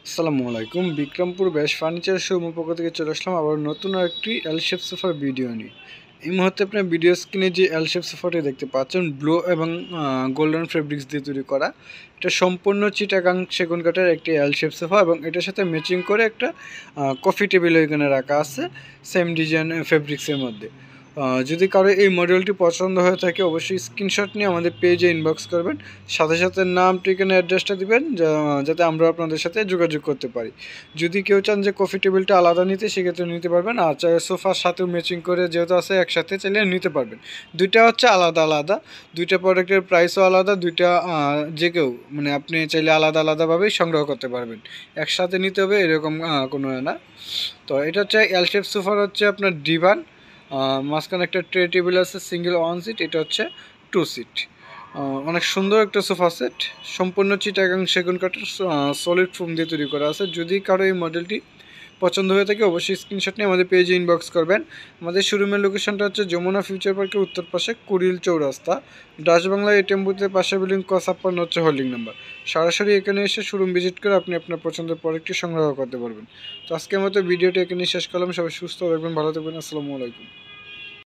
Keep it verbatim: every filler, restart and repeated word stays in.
আসসালামু আলাইকুম। বিক্রমপুর বেশ ফার্নিচার শোরুম পক্ষ থেকে চলে আসলাম আবার নতুন আরেকটি এল শেপ সোফার ভিডিও নিয়ে। এই মুহূর্তে আপনার ভিডিও স্ক্রিনে যে এল শেপ সোফাটি দেখতে পাচ্ছেন ব্লু এবং গোল্ডেন ফেব্রিক্স দিয়ে তৈরি করা, এটা সম্পূর্ণ চিটাগাং সেগুন কাঠের একটি এল শেপ সোফা এবং এটার সাথে ম্যাচিং করে একটা কফি টেবিল এখানে রাখা আছে সেম ডিজাইন ফেব্রিক্সের মধ্যে। যদি কারো এই মডেলটি পছন্দ হয়ে থাকে অবশ্যই স্ক্রিনশট নিয়ে আমাদের পেজে ইনবক্স করবেন, সাথে সাথে নাম ঠিকানা অ্যাড্রেসটা দিবেন যাতে আমরা আপনাদের সাথে যোগাযোগ করতে পারি। যদি কেউ চান যে কফি টেবিলটা আলাদা নিতে সেক্ষেত্রে নিতে পারবেন, আর চাই সোফার সাথেও ম্যাচিং করে যেহেতু আছে একসাথে চাইলে নিতে পারবেন। দুইটা হচ্ছে আলাদা আলাদা, দুইটা প্রোডাক্টের প্রাইসও আলাদা, দুইটা যে কেউ মানে আপনি চাইলে আলাদা আলাদাভাবেই সংগ্রহ করতে পারবেন, একসাথে নিতে হবে এরকম কোনো না। তো এটা হচ্ছে এল শেপ সোফার হচ্ছে আপনার ডিভান, মাঝখানে একটা ট্রে টেবিল আছে সিঙ্গেল ওয়ান সিট, এটা হচ্ছে টু সিট। অনেক সুন্দর একটা সোফা সেট, সম্পূর্ণ চিটাগাং সেগুন কাঠের সলিড ফোম দিয়ে তৈরি করা আছে। যদি কারো এই মডেলটি পছন্দ হয়ে থাকে অবশ্যই স্ক্রিনশট নিয়ে আমাদের পেজে ইনবক্স করবেন। আমাদের শোরুমের লোকেশনটা হচ্ছে যমুনা ফিউচার পার্কের উত্তর পাশে কুড়িল চৌরাস্তা, ডাচ বাংলা এটিএম বুথের পাশে বিল্ডিং ক ছাপ্পান্ন হচ্ছে হোল্ডিং নাম্বার। সরাসরি এখানে এসে শোরুম ভিজিট করে আপনি আপনার পছন্দের প্রোডাক্টটি সংগ্রহ করতে পারবেন। তো আজকের মতো ভিডিওটি এখানে শেষ করলাম। সবাই সুস্থ থাকবেন, ভালো থাকবেন। আসসালামু আলাইকুম।